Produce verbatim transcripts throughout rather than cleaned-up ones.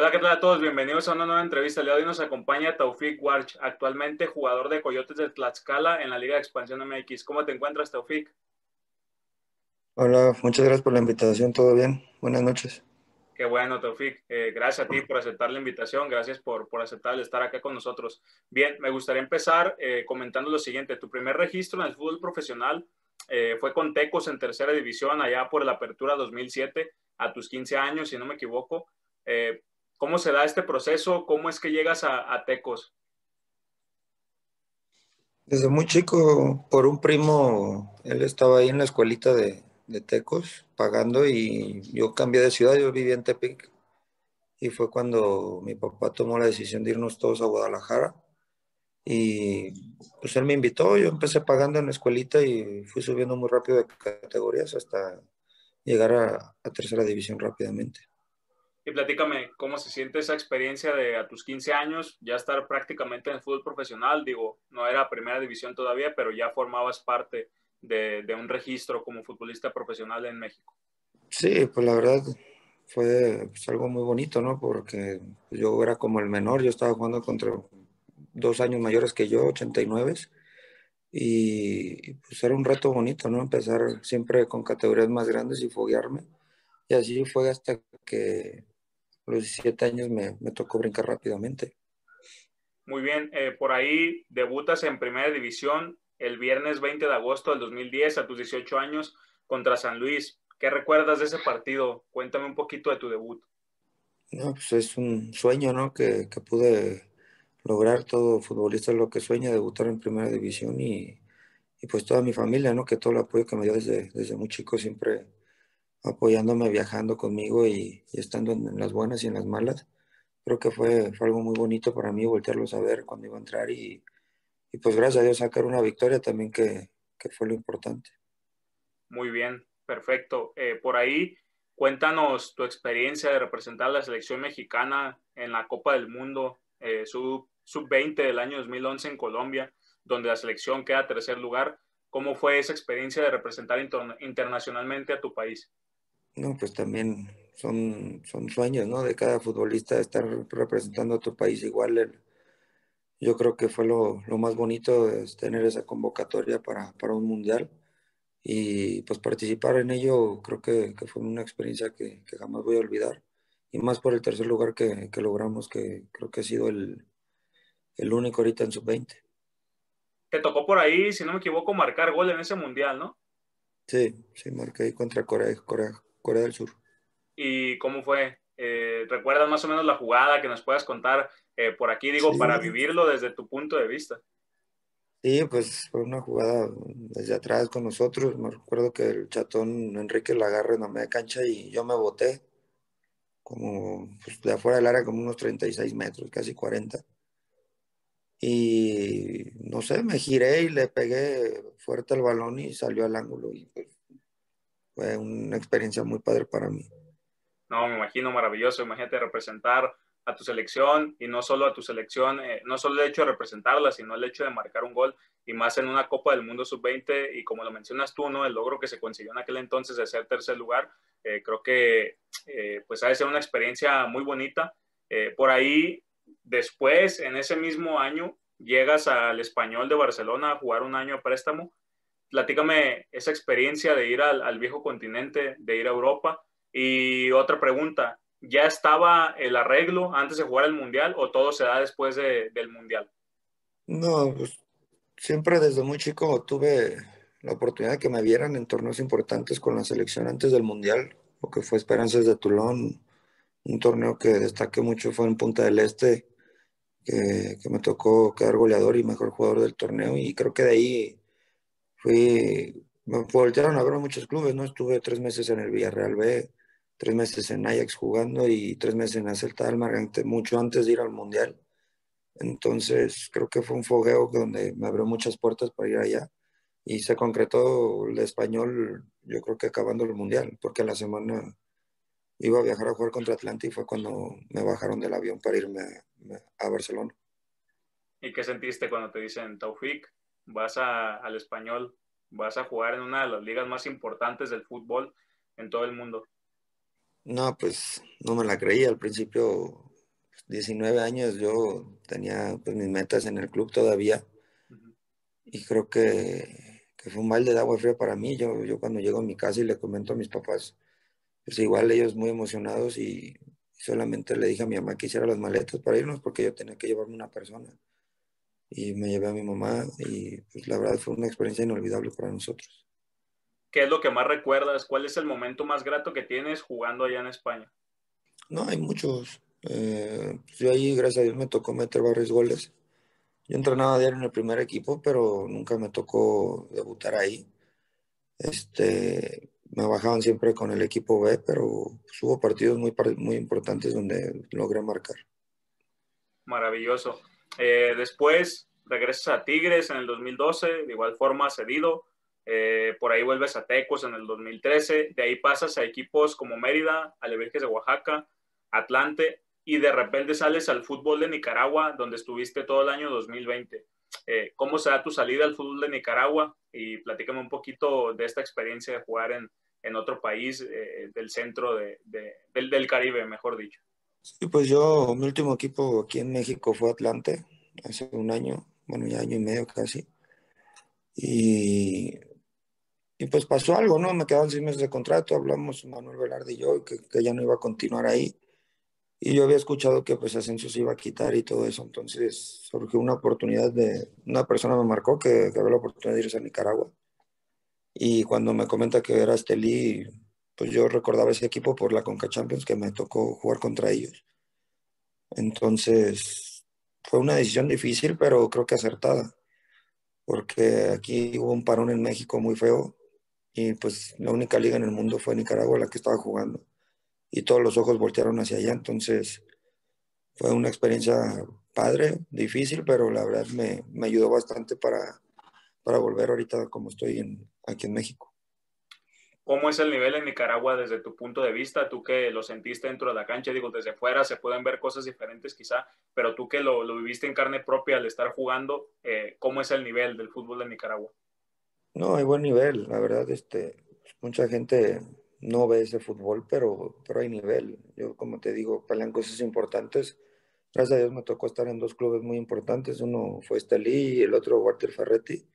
Hola, ¿qué tal a todos? Bienvenidos a una nueva entrevista. El día de hoy nos acompaña Taufik Warch, actualmente jugador de Coyotes de Tlaxcala en la Liga de Expansión M X. ¿Cómo te encuentras, Taufik? Hola, muchas gracias por la invitación, ¿todo bien? Buenas noches. Qué bueno, Taufik. Eh, gracias a ti por aceptar la invitación. Gracias por, por aceptar el estar acá con nosotros. Bien, me gustaría empezar eh, comentando lo siguiente. Tu primer registro en el fútbol profesional eh, fue con Tecos en tercera división, allá por la Apertura dos mil siete, a tus quince años, si no me equivoco. Eh, ¿Cómo se da este proceso? ¿Cómo es que llegas a, a Tecos? Desde muy chico, por un primo, él estaba ahí en la escuelita de, de Tecos pagando y yo cambié de ciudad, yo vivía en Tepic y fue cuando mi papá tomó la decisión de irnos todos a Guadalajara y pues él me invitó, yo empecé pagando en la escuelita y fui subiendo muy rápido de categorías hasta llegar a, a tercera división rápidamente. Y platícame, ¿cómo se siente esa experiencia de a tus quince años ya estar prácticamente en el fútbol profesional? Digo, no era primera división todavía, pero ya formabas parte de, de un registro como futbolista profesional en México. Sí, pues la verdad fue pues, algo muy bonito, ¿no? Porque yo era como el menor, yo estaba jugando contra dos años mayores que yo, ochenta y nueve, y y, pues era un reto bonito, ¿no? Empezar siempre con categorías más grandes y foguearme. Y así fue hasta que a los diecisiete años me, me tocó brincar rápidamente. Muy bien, eh, por ahí debutas en primera división el viernes veinte de agosto del dos mil diez a tus dieciocho años contra San Luis. ¿Qué recuerdas de ese partido? Cuéntame un poquito de tu debut. No, pues es un sueño, ¿no? Que, que pude lograr, todo futbolista es lo que sueña, debutar en primera división y, y pues toda mi familia, ¿no? Que todo el apoyo que me dio desde, desde muy chico, siempre apoyándome, viajando conmigo y, y estando en, en las buenas y en las malas. Creo que fue, fue algo muy bonito para mí voltearlos a ver cuando iba a entrar y, y pues gracias a Dios sacar una victoria también que, que fue lo importante. Muy bien, perfecto. Eh, por ahí, cuéntanos tu experiencia de representar a la selección mexicana en la Copa del Mundo eh, sub, sub veinte del año dos mil once en Colombia, donde la selección queda tercer lugar. ¿Cómo fue esa experiencia de representar inter internacionalmente a tu país? No, pues también son, son sueños, ¿no? De cada futbolista estar representando a tu país igual. El- yo creo que fue lo, lo más bonito es tener esa convocatoria para, para un mundial y pues participar en ello creo que, que fue una experiencia que, que jamás voy a olvidar y más por el tercer lugar que, que logramos, que creo que ha sido el, el único ahorita en sub veinte. Te tocó por ahí, si no me equivoco, marcar gol en ese mundial, ¿no? Sí, sí, marqué ahí contra Corea, Corea, Corea del Sur. ¿Y cómo fue? Eh, ¿Recuerdas más o menos la jugada que nos puedas contar eh, por aquí, digo, para Sí, vivirlo desde tu punto de vista? sí, pues fue una jugada desde atrás con nosotros. Me recuerdo que el chatón Enrique la agarra en la media cancha y yo me boté como pues, de afuera del área como unos treinta y seis metros, casi cuarenta. Y no sé, me giré y le pegué fuerte al balón y salió al ángulo y pues fue una experiencia muy padre para mí. No, me imagino maravilloso. Imagínate representar a tu selección y no solo a tu selección, eh, no solo el hecho de representarla, sino el hecho de marcar un gol y más en una Copa del Mundo sub veinte y como lo mencionas tú, ¿no? El logro que se consiguió en aquel entonces de ser tercer lugar, eh, creo que eh, pues ha de ser una experiencia muy bonita. Eh, por ahí, después, en ese mismo año, llegas al Español de Barcelona a jugar un año a préstamo. Platícame esa experiencia de ir al, al viejo continente, de ir a Europa. Y otra pregunta, ¿ya estaba el arreglo antes de jugar el Mundial o todo se da después de, del Mundial? No, pues siempre desde muy chico tuve la oportunidad de que me vieran en torneos importantes con la selección antes del Mundial, lo que fue Esperanzas de Toulon, un torneo que destaqué mucho fue en Punta del Este, que, que me tocó quedar goleador y mejor jugador del torneo y creo que de ahí fui, me voltearon a ver muchos clubes, ¿no? Estuve tres meses en el Villarreal B, tres meses en Ajax jugando y tres meses en la Celta de Almagro, mucho antes de ir al Mundial. Entonces creo que fue un fogueo donde me abrió muchas puertas para ir allá y se concretó el español, yo creo que acabando el Mundial, porque a la semana iba a viajar a jugar contra Atlanta y fue cuando me bajaron del avión para irme a, a Barcelona. ¿Y qué sentiste cuando te dicen, Taufik, vas a, al español, vas a jugar en una de las ligas más importantes del fútbol en todo el mundo? No, pues no me la creí al principio, diecinueve años yo tenía pues, mis metas en el club todavía Ujú. y creo que, que fue un balde de agua fría para mí. Yo, yo cuando llego a mi casa y le comento a mis papás, pues igual ellos muy emocionados y solamente le dije a mi mamá que hiciera las maletas para irnos porque yo tenía que llevarme una persona. Y me llevé a mi mamá y pues la verdad fue una experiencia inolvidable para nosotros. ¿Qué es lo que más recuerdas? ¿Cuál es el momento más grato que tienes jugando allá en España? No, hay muchos. Eh, pues yo ahí, gracias a Dios, me tocó meter varios goles. Yo entrenaba diario en el primer equipo, pero nunca me tocó debutar ahí. Este, me bajaban siempre con el equipo B, pero pues, hubo partidos muy, muy importantes donde logré marcar. Maravilloso. Eh, después regresas a Tigres en el dos mil doce, de igual forma cedido. Eh, por ahí vuelves a Tecos en el dos mil trece. De ahí pasas a equipos como Mérida, Alebrijes de Oaxaca, Atlante, y de repente sales al fútbol de Nicaragua, donde estuviste todo el año dos mil veinte. Eh, ¿Cómo se da tu salida al fútbol de Nicaragua? Y platícame un poquito de esta experiencia de jugar en, en otro país eh, del centro de, de, del, del Caribe, mejor dicho. Sí, pues yo, mi último equipo aquí en México fue Atlante, hace un año, bueno, ya año y medio casi. Y, y pues pasó algo, ¿no? Me quedaban seis meses de contrato, hablamos Manuel Velarde y yo, que, que ya no iba a continuar ahí. Y yo había escuchado que pues Asensio se iba a quitar y todo eso, entonces surgió una oportunidad de, una persona me marcó que, que había la oportunidad de irse a Nicaragua. Y cuando me comenta que era Estelí, pues yo recordaba ese equipo por la Conca Champions que me tocó jugar contra ellos. Entonces fue una decisión difícil, pero creo que acertada, porque aquí hubo un parón en México muy feo y pues la única liga en el mundo fue Nicaragua la que estaba jugando y todos los ojos voltearon hacia allá, entonces fue una experiencia padre, difícil, pero la verdad me, me ayudó bastante para, para volver ahorita como estoy en, aquí en México. ¿Cómo es el nivel en Nicaragua desde tu punto de vista? Tú que lo sentiste dentro de la cancha, digo, desde fuera se pueden ver cosas diferentes quizá, pero tú que lo, lo viviste en carne propia al estar jugando, eh, ¿cómo es el nivel del fútbol de Nicaragua? No, hay buen nivel, la verdad, este, mucha gente no ve ese fútbol, pero, pero hay nivel. Yo, como te digo, pelean cosas importantes. Gracias a Dios me tocó estar en dos clubes muy importantes. Uno fue Estelí y el otro Walter Ferretti.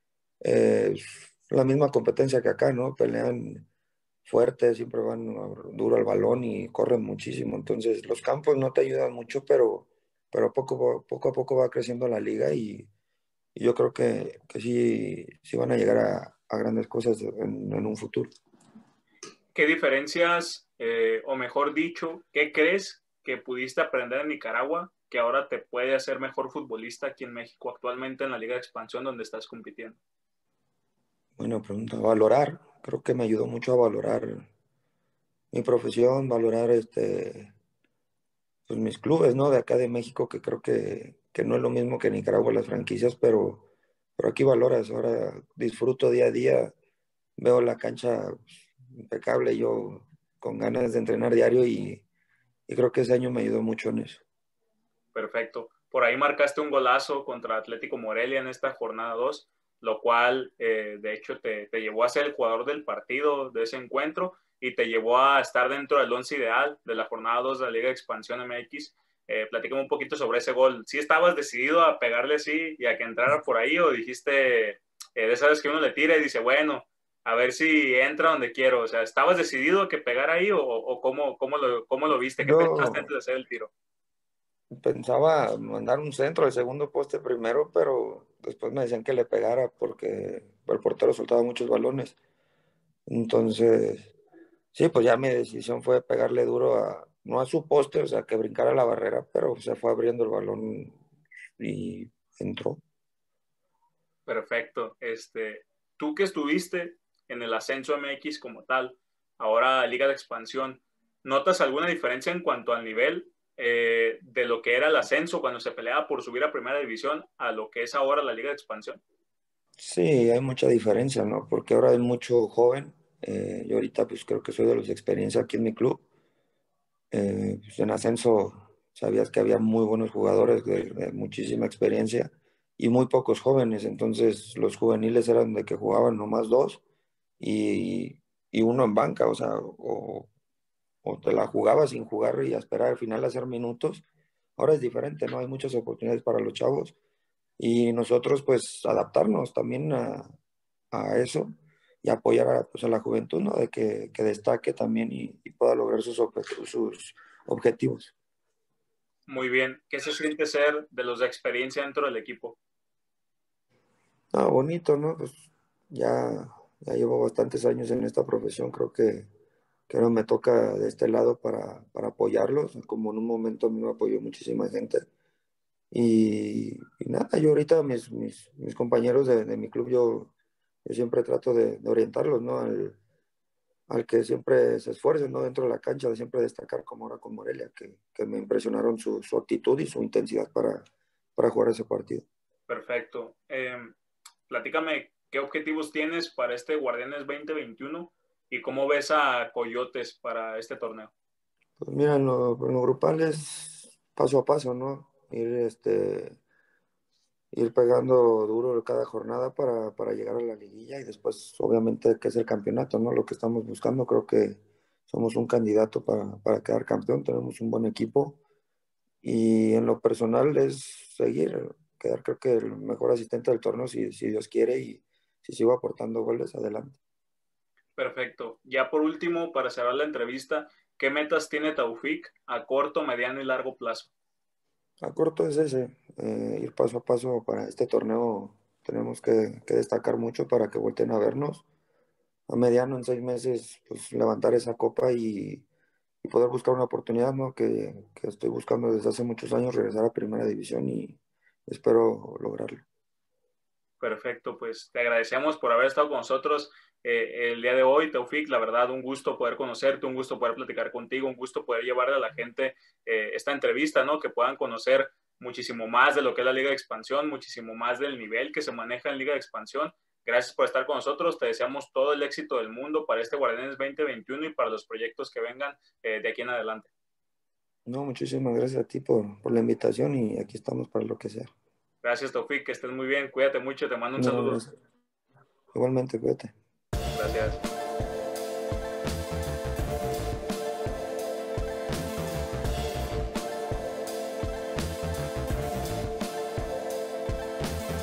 Eh, la misma competencia que acá, ¿no? Pelean fuerte, siempre van duro al balón y corren muchísimo. Entonces, los campos no te ayudan mucho, pero, pero poco, poco a poco va creciendo la liga y, y yo creo que, que sí, sí van a llegar a, a grandes cosas en, en, un futuro. ¿Qué diferencias, eh, o mejor dicho, qué crees que pudiste aprender en Nicaragua que ahora te puede hacer mejor futbolista aquí en México actualmente en la Liga de Expansión donde estás compitiendo? Buena pregunta. Valorar, creo que me ayudó mucho a valorar mi profesión, valorar este, pues mis clubes, ¿no? De acá de México, que creo que, que no es lo mismo que Nicaragua las franquicias, pero, pero aquí valoras. Ahora disfruto día a día, veo la cancha pues, impecable, yo con ganas de entrenar diario y, y creo que ese año me ayudó mucho en eso. Perfecto. Por ahí marcaste un golazo contra Atlético Morelia en esta jornada dos, lo cual eh, de hecho te, te llevó a ser el jugador del partido de ese encuentro y te llevó a estar dentro del once ideal de la jornada dos de la Liga de Expansión M X. Eh, platícame un poquito sobre ese gol. ¿Sí estabas decidido a pegarle así y a que entrara por ahí o dijiste, eh, de esas veces que uno le tira y dice, bueno, a ver si entra donde quiero? O sea, ¿estabas decidido a que pegara ahí o, o cómo, cómo, lo, cómo lo viste? ¿Qué pensaste Yo antes de hacer el tiro? pensaba mandar un centro al segundo poste primero, pero después me decían que le pegara porque el portero soltaba muchos balones. Entonces, sí, pues ya mi decisión fue pegarle duro a, no a su poste, o sea, que brincara la barrera, pero se fue abriendo el balón y entró. Perfecto. Este, tú que estuviste en el ascenso M X como tal, ahora Liga de Expansión, ¿notas alguna diferencia en cuanto al nivel eh, de lo que era el ascenso cuando se peleaba por subir a Primera División a lo que es ahora la Liga de Expansión? Sí, hay mucha diferencia, ¿no? Porque ahora hay mucho joven. Eh, yo ahorita pues creo que soy de los de experiencia aquí en mi club. Eh, pues en ascenso sabías que había muy buenos jugadores de, de muchísima experiencia y muy pocos jóvenes, entonces los juveniles eran de que jugaban nomás dos y, y uno en banca, o sea, o, o te la jugabas sin jugar y a esperar al final a hacer minutos, ahora es diferente, ¿no? Hay muchas oportunidades para los chavos y nosotros pues adaptarnos también a, a eso y apoyar a, pues, a la juventud, ¿no? De que, que destaque también y, y pueda lograr sus, obje- sus objetivos. Muy bien. ¿Qué se siente ser de los de experiencia dentro del equipo? Ah, bonito, ¿no? Pues ya, ya llevo bastantes años en esta profesión, creo que, que ahora me toca de este lado para, para apoyarlos, como en un momento a mí me apoyó muchísima gente. Y, y nada, yo ahorita mis, mis, mis compañeros de, de mi club, yo, yo siempre trato de, de orientarlos, ¿no? Al, al que siempre se esfuercen, ¿no? Dentro de la cancha, de siempre destacar como ahora con Morelia, que, que me impresionaron su, su actitud y su intensidad para, para jugar ese partido. Perfecto. Eh, platícame qué objetivos tienes para este Guardianes veinte veintiuno y cómo ves a Coyotes para este torneo. Pues mira, en lo, en lo grupal es paso a paso, ¿no? Ir, este, ir pegando duro cada jornada para, para llegar a la liguilla y después, obviamente, que es el campeonato, ¿no? Lo que estamos buscando, creo que somos un candidato para, para quedar campeón, tenemos un buen equipo y en lo personal es seguir, quedar creo que el mejor asistente del torneo si, si Dios quiere y si sigo aportando goles, adelante. Perfecto. Ya por último, para cerrar la entrevista, ¿qué metas tiene Taufik a corto, mediano y largo plazo? A corto es ese, eh, ir paso a paso para este torneo tenemos que, que destacar mucho para que vuelten a vernos. A mediano, en seis meses, pues levantar esa copa y, y poder buscar una oportunidad, ¿no? Que, que estoy buscando desde hace muchos años, regresar a Primera División y espero lograrlo. Perfecto, pues te agradecemos por haber estado con nosotros eh, el día de hoy, Taufik. La verdad, un gusto poder conocerte, un gusto poder platicar contigo, un gusto poder llevarle a la gente eh, esta entrevista, ¿no? Que puedan conocer muchísimo más de lo que es la Liga de Expansión, muchísimo más del nivel que se maneja en Liga de Expansión. Gracias por estar con nosotros. Te deseamos todo el éxito del mundo para este Guardianes veinte veintiuno y para los proyectos que vengan eh, de aquí en adelante. No, muchísimas gracias a ti por, por la invitación y aquí estamos para lo que sea. Gracias, Taufik, que estés muy bien. Cuídate mucho. Te mando un No, saludo. gracias. Igualmente, cuídate. Gracias.